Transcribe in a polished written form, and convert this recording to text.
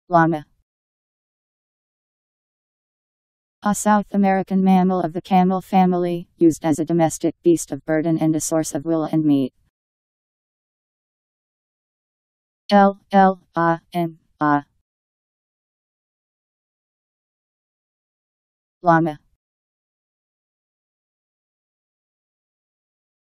Llama. A South American mammal of the camel family, used as a domestic beast of burden and a source of wool and meat. Llama.